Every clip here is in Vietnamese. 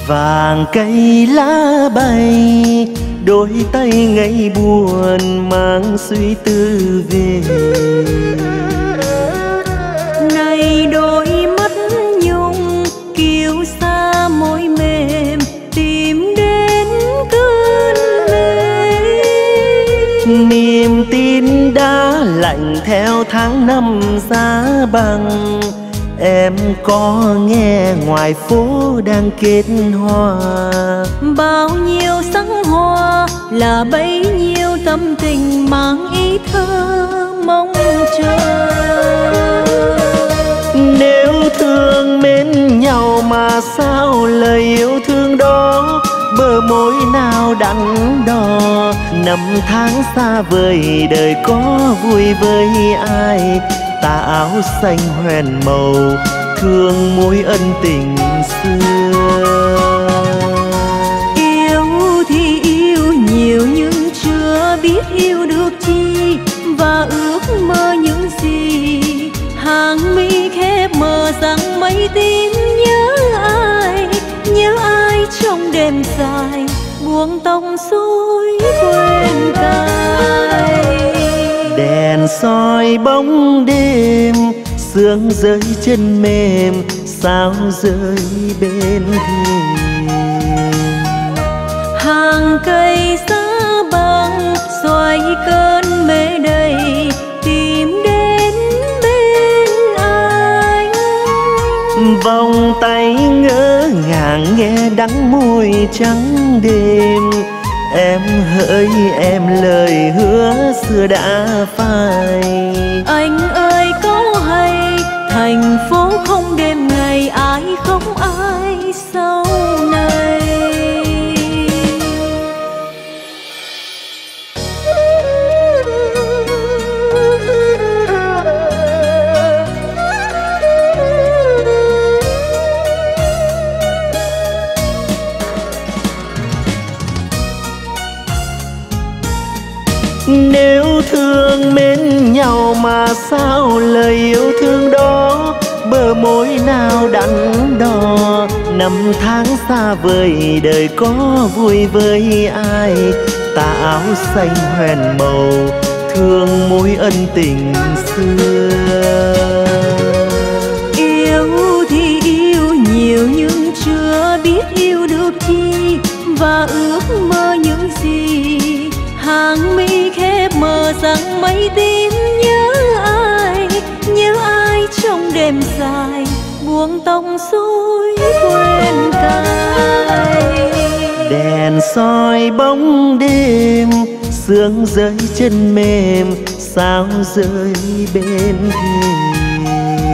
Vàng cây lá bay, đôi tay ngây buồn mang suy tư về. Này đôi mắt nhung kiêu xa môi mềm, tìm đến cơn mê. Niềm tin đã lạnh theo tháng năm giá băng. Em có nghe ngoài phố đang kết hoa, bao nhiêu sắc hoa là bấy nhiêu tâm tình mang ý thơ mong chờ. Nếu thương mến nhau mà sao lời yêu thương đó bờ môi nào đắn đo. Năm tháng xa vời đời có vui với ai, tà áo xanh hoen màu thương mối ân tình xưa. Yêu thì yêu nhiều nhưng chưa biết yêu được chi, và ước mơ những gì hàng mi khép mờ rằng mây tím. Nhớ ai trong đêm dài buông tông suối quên cài. Đèn soi bóng đêm, sương rơi chân mềm, sao rơi bên thềm. Hàng cây giá băng xoay cơn mê đầy, tìm đến bên anh. Vòng tay ngỡ ngàng nghe đắng môi trắng đêm. Em hỡi em lời hứa xưa đã phai. Anh ơi có hay thành phố không đêm ngày, ai không ai sau này. Nếu thương mến nhau mà sao lời yêu thương đó bờ môi nào đắn đo. Năm tháng xa vời đời có vui với ai, tà áo xanh hoen màu thương mối ân tình xưa. Yêu thì yêu nhiều nhưng chưa biết yêu được chi, và ước mơ những gì hàng mi khép mờ rằng mây tím. Nhớ ai trong đêm dài buông tông suối quên cài. Đèn soi bóng đêm, sương rơi chân mềm, sao rơi bên thềm.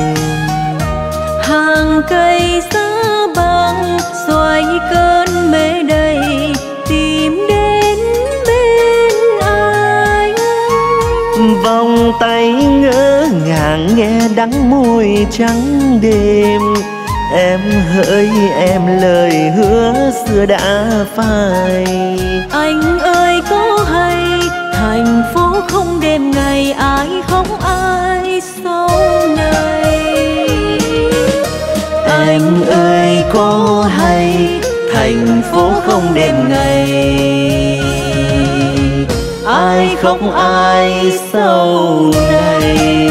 Hàng cây giá băng xoay cơn mê đầy, tìm đến bên anh. Vòng tay ngỡ ngàng nghe đắng môi trắng đêm. Em hỡi em lời hứa xưa đã phai. Anh ơi có hay thành phố không đêm ngày, ai không ai sau này. Anh ơi có hay thành phố không đêm ngày, ai không ai sau này.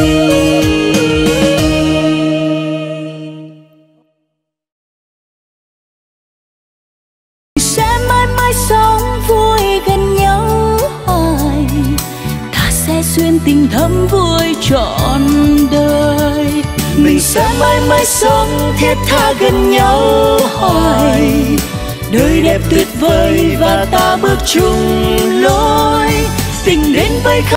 Sẽ mãi mãi sống vui gần nhau hoài, ta sẽ xuyên tình thắm vui trọn đời. Mình sẽ mãi mãi sống thiết tha gần nhau hoài, đời đẹp tuyệt vời và ta bước chung lối tình đến với